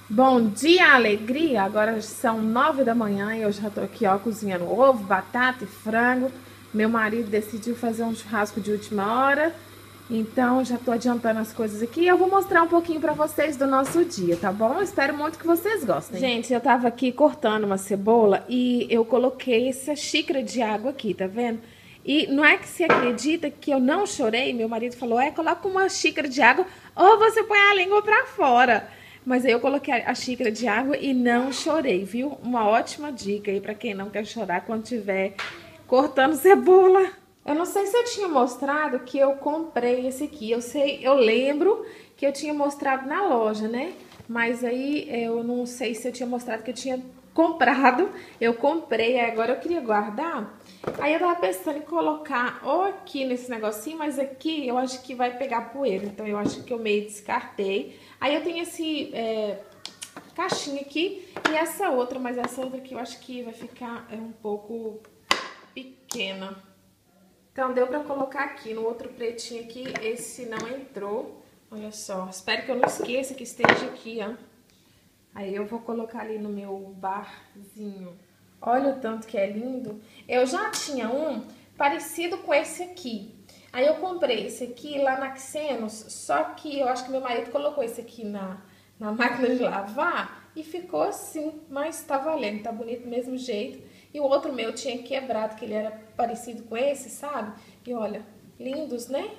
Bom dia, alegria! Agora são 9 da manhã e eu já tô aqui, ó, cozinhando ovo, batata e frango. Meu marido decidiu fazer um churrasco de última hora, então já tô adiantando as coisas aqui. Eu vou mostrar um pouquinho pra vocês do nosso dia, tá bom? Espero muito que vocês gostem. Gente, eu tava aqui cortando uma cebola e eu coloquei essa xícara de água aqui, tá vendo? E não é que você acredita que eu não chorei? Meu marido falou, coloca uma xícara de água ou você põe a língua pra fora. Mas aí eu coloquei a xícara de água e não chorei, viu? Uma ótima dica aí pra quem não quer chorar quando estiver cortando cebola. Eu não sei se eu tinha mostrado que eu comprei esse aqui. Eu lembro que eu tinha mostrado na loja, né? Mas aí eu não sei se eu tinha mostrado que eu tinha comprado. Eu comprei, agora eu queria guardar. Aí eu tava pensando em colocar ou aqui nesse negocinho, mas aqui eu acho que vai pegar poeira. Então eu acho que eu meio descartei. Aí eu tenho esse caixinha aqui e essa outra, mas essa outra aqui eu acho que vai ficar um pouco pequena. Então deu pra colocar aqui, no outro pretinho aqui, esse não entrou. Olha só, espero que eu não esqueça que esteja aqui, ó. Aí eu vou colocar ali no meu barzinho. Olha o tanto que é lindo. Eu já tinha um parecido com esse aqui. Aí eu comprei esse aqui lá na Xenos, só que eu acho que meu marido colocou esse aqui na máquina de lavar e ficou assim, mas tá valendo, tá bonito do mesmo jeito. E o outro meu tinha quebrado, que ele era parecido com esse, sabe? E olha, lindos, né?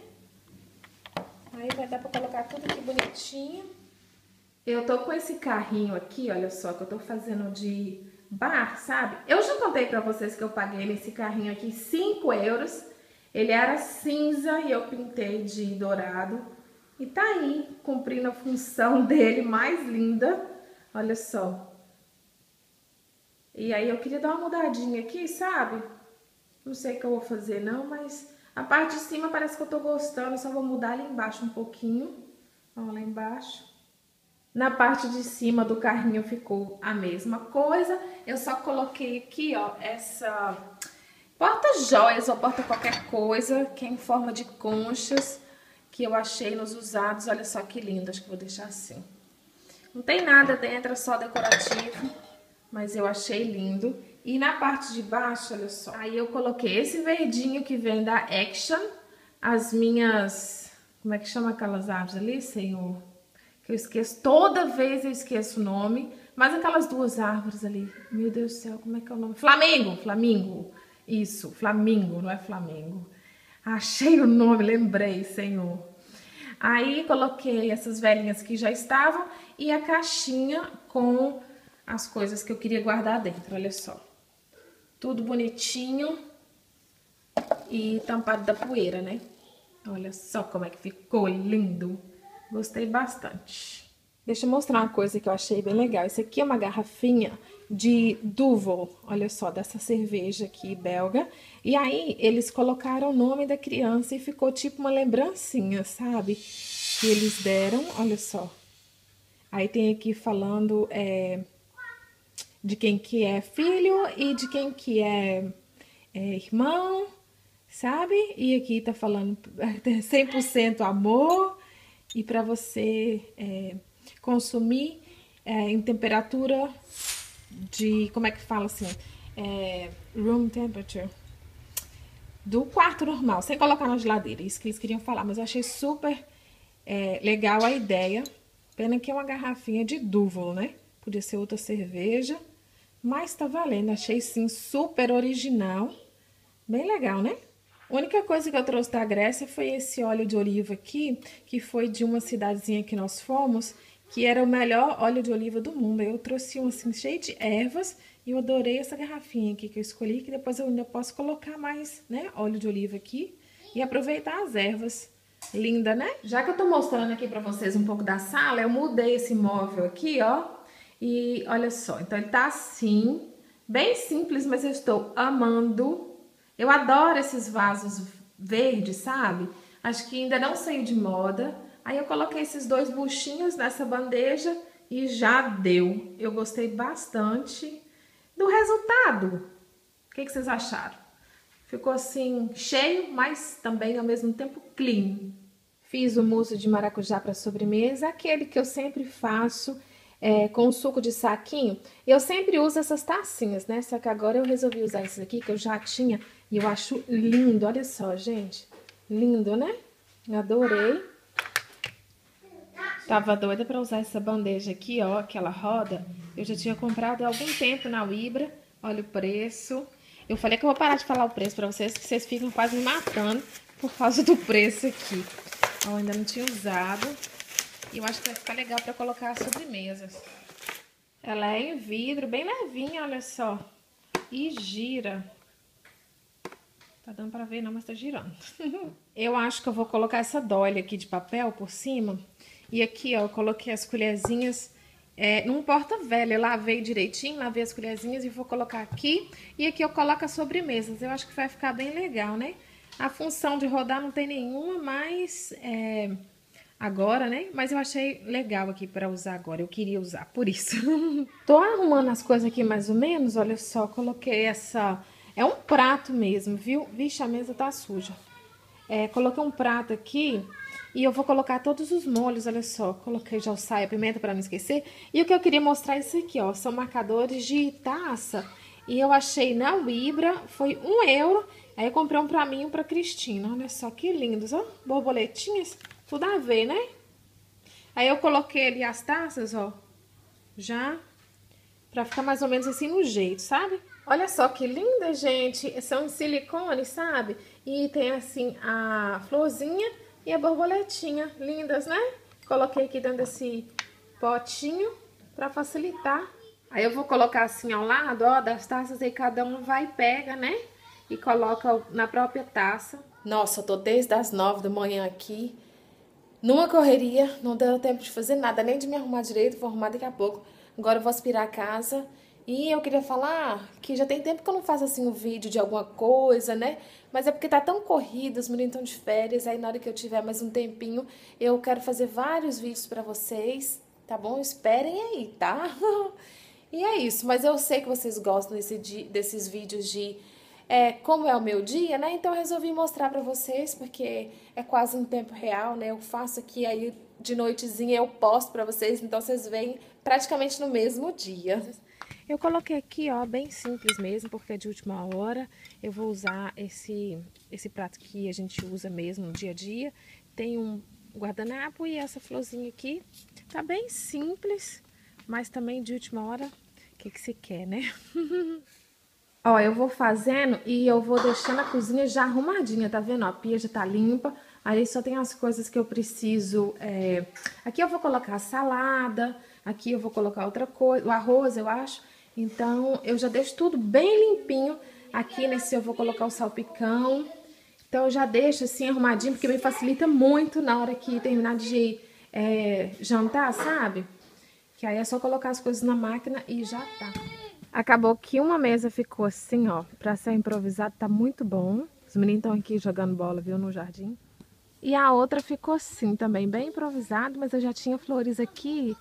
Aí vai dar pra colocar tudo aqui bonitinho. Eu tô com esse carrinho aqui, olha só, que eu tô fazendo de bar, sabe? Eu já contei pra vocês que eu paguei nesse carrinho aqui 5 euros. Ele era cinza e eu pintei de dourado. E tá aí, cumprindo a função dele mais linda. Olha só. E aí eu queria dar uma mudadinha aqui, sabe? Não sei o que eu vou fazer não, mas a parte de cima parece que eu tô gostando. Só vou mudar ali embaixo um pouquinho. Ó, lá embaixo. Na parte de cima do carrinho ficou a mesma coisa. Eu só coloquei aqui, ó, essa porta-joias ou porta qualquer coisa, que é em forma de conchas, que eu achei nos usados. Olha só que lindo, acho que vou deixar assim. Não tem nada dentro, é só decorativo, mas eu achei lindo. E na parte de baixo, olha só, aí eu coloquei esse verdinho que vem da Action, as minhas, como é que chama aquelas árvores ali, senhor? Que eu esqueço, toda vez eu esqueço o nome, mas aquelas duas árvores ali, meu Deus do céu, como é que é o nome? Flamingo, flamingo, isso, flamingo, não é flamengo. Achei o nome, lembrei, senhor. Aí coloquei essas velhinhas que já estavam e a caixinha com as coisas que eu queria guardar dentro, olha só. Tudo bonitinho e tampado da poeira, né? Olha só como é que ficou lindo. Gostei bastante. Deixa eu mostrar uma coisa que eu achei bem legal. Esse aqui é uma garrafinha de Duvel, olha só, dessa cerveja aqui belga. E aí eles colocaram o nome da criança e ficou tipo uma lembrancinha, sabe? Que eles deram, olha só. Aí tem aqui falando de quem que é filho e de quem que é irmão, sabe? E aqui tá falando 100% amor e para você consumir em temperatura de, como é que fala assim? Room temperature. Do quarto normal, sem colocar na geladeira. Isso que eles queriam falar, mas eu achei super legal a ideia. Pena que é uma garrafinha de Duvel, né? Podia ser outra cerveja, mas tá valendo. Achei sim super original. Bem legal, né? A única coisa que eu trouxe da Grécia foi esse óleo de oliva aqui, que foi de uma cidadezinha que nós fomos, que era o melhor óleo de oliva do mundo. Eu trouxe um assim cheio de ervas e eu adorei essa garrafinha aqui que eu escolhi, que depois eu ainda posso colocar mais, né, óleo de oliva aqui e aproveitar as ervas. Linda, né? Já que eu tô mostrando aqui pra vocês um pouco da sala, eu mudei esse móvel aqui, ó. E olha só, então ele tá assim, bem simples, mas eu estou amando. Eu adoro esses vasos verdes, sabe? Acho que ainda não saiu de moda. Aí eu coloquei esses dois buchinhos nessa bandeja e já deu. Eu gostei bastante do resultado. O que vocês acharam? Ficou assim cheio, mas também ao mesmo tempo clean. Fiz o mousse de maracujá para sobremesa, aquele que eu sempre faço. com suco de saquinho. Eu sempre uso essas tacinhas, né? Só que agora eu resolvi usar esse aqui que eu já tinha e eu acho lindo. Olha só, gente. Lindo, né? Adorei. Tava doida pra usar essa bandeja aqui, ó, aquela roda. Eu já tinha comprado há algum tempo na Vibra. Olha o preço. Eu falei que eu vou parar de falar o preço pra vocês, que vocês ficam quase me matando por causa do preço aqui. Ó, ainda não tinha usado. E eu acho que vai ficar legal pra colocar as sobremesas. Ela é em vidro, bem levinha, olha só. E gira. Tá dando pra ver não, mas tá girando. Eu acho que eu vou colocar essa dolha aqui de papel por cima. E aqui, ó, eu coloquei as colherzinhas num porta-velha. Eu lavei direitinho, lavei as colherzinhas e vou colocar aqui. E aqui eu coloco as sobremesas. Eu acho que vai ficar bem legal, né? A função de rodar não tem nenhuma, mas... agora, né? Mas eu achei legal aqui pra usar agora. Eu queria usar, por isso. Tô arrumando as coisas aqui mais ou menos. Olha só, coloquei essa... É um prato mesmo, viu? Vixe, a mesa tá suja. Coloquei um prato aqui e eu vou colocar todos os molhos, olha só. Coloquei já o sal e a pimenta pra não esquecer. E o que eu queria mostrar é isso aqui, ó. São marcadores de taça. E eu achei na Vibra, foi €1. Aí eu comprei um pra mim e um pra Cristina. Olha só que lindos, ó. Borboletinhas. Tudo a ver, né? Aí eu coloquei ali as taças, ó. Já. Pra ficar mais ou menos assim no jeito, sabe? Olha só que linda, gente. São em silicone, sabe? E tem assim a florzinha e a borboletinha. Lindas, né? Coloquei aqui dentro desse potinho pra facilitar. Aí eu vou colocar assim ao lado, ó, das taças. Aí cada um vai e pega, né? E coloca na própria taça. Nossa, eu tô desde as 9 da manhã aqui. Numa correria, não deu tempo de fazer nada, nem de me arrumar direito, vou arrumar daqui a pouco. Agora eu vou aspirar a casa. E eu queria falar que já tem tempo que eu não faço assim um vídeo de alguma coisa, né? Mas é porque tá tão corrido, os meninos estão de férias, aí na hora que eu tiver mais um tempinho, eu quero fazer vários vídeos pra vocês, tá bom? Esperem aí, tá? E é isso, mas eu sei que vocês gostam desses vídeos de... como é o meu dia, né? Então eu resolvi mostrar pra vocês, porque é quase em tempo real, né? Eu faço aqui, aí de noitezinha eu posto pra vocês, então vocês veem praticamente no mesmo dia. Eu coloquei aqui, ó, bem simples mesmo, porque é de última hora. Eu vou usar esse prato que a gente usa mesmo no dia a dia. Tem um guardanapo e essa florzinha aqui. Tá bem simples, mas também de última hora, o que se quer, né? Ó, eu vou fazendo e eu vou deixando a cozinha já arrumadinha, tá vendo? Ó, a pia já tá limpa, aí só tem as coisas que eu preciso. Aqui eu vou colocar a salada, aqui eu vou colocar outra coisa, o arroz, eu acho. Então, eu já deixo tudo bem limpinho. Aqui nesse eu vou colocar o salpicão. Então, eu já deixo assim arrumadinho, porque me facilita muito na hora que terminar de jantar, sabe? Que aí é só colocar as coisas na máquina e já tá. Acabou que uma mesa ficou assim, ó, pra ser improvisado, tá muito bom. Os meninos estão aqui jogando bola, viu, no jardim. E a outra ficou assim também, bem improvisado, mas eu já tinha flores aqui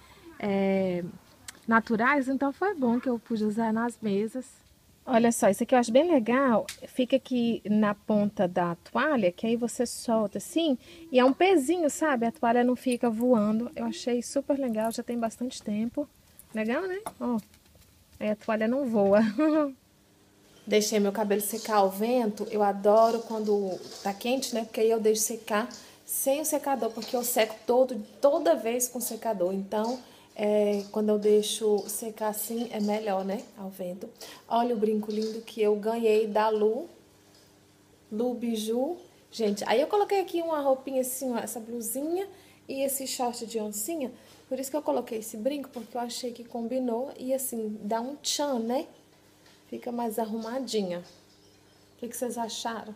naturais, então foi bom que eu pude usar nas mesas. Olha só, isso aqui eu acho bem legal. Fica aqui na ponta da toalha, que aí você solta assim, e é um pezinho, sabe? A toalha não fica voando. Eu achei super legal, já tem bastante tempo. Legal, né? Ó. Aí a toalha não voa. Deixei meu cabelo secar ao vento. Eu adoro quando tá quente, né? Porque aí eu deixo secar sem o secador, porque eu seco toda vez com secador. Então, quando eu deixo secar assim, é melhor, né? Ao vento. Olha o brinco lindo que eu ganhei da Lu Biju. Gente, aí eu coloquei aqui uma roupinha assim, ó, essa blusinha e esse short de oncinha. Por isso que eu coloquei esse brinco, porque eu achei que combinou e assim, dá um tchan, né? Fica mais arrumadinha. O que vocês acharam?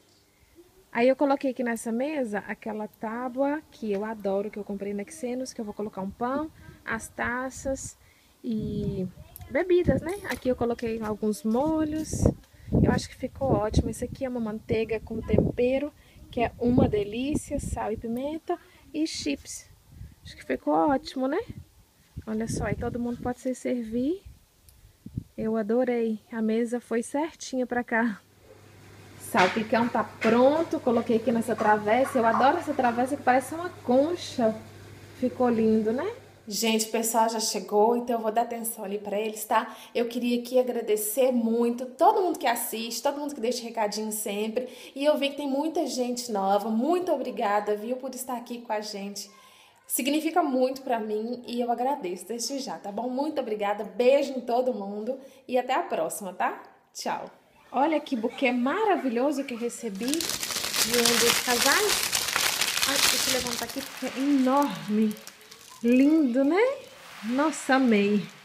Aí eu coloquei aqui nessa mesa aquela tábua que eu adoro, que eu comprei na Xenos, que eu vou colocar um pão, as taças e bebidas, né? Aqui eu coloquei alguns molhos. Eu acho que ficou ótimo. Esse aqui é uma manteiga com tempero, que é uma delícia, sal e pimenta e chips. Acho que ficou ótimo, né? Olha só, aí todo mundo pode se servir. Eu adorei. A mesa foi certinha pra cá. Salpicão tá pronto. Coloquei aqui nessa travessa. Eu adoro essa travessa que parece uma concha. Ficou lindo, né? Gente, o pessoal já chegou, então eu vou dar atenção ali pra eles, tá? Eu queria aqui agradecer muito todo mundo que assiste, todo mundo que deixa recadinho sempre. E eu vi que tem muita gente nova. Muito obrigada, viu, por estar aqui com a gente. Significa muito pra mim e eu agradeço desde já, tá bom? Muito obrigada, beijo em todo mundo e até a próxima, tá? Tchau. Olha que buquê maravilhoso que eu recebi de um dos casais. Ai, deixa eu levantar aqui porque é enorme. Lindo, né? Nossa, amei.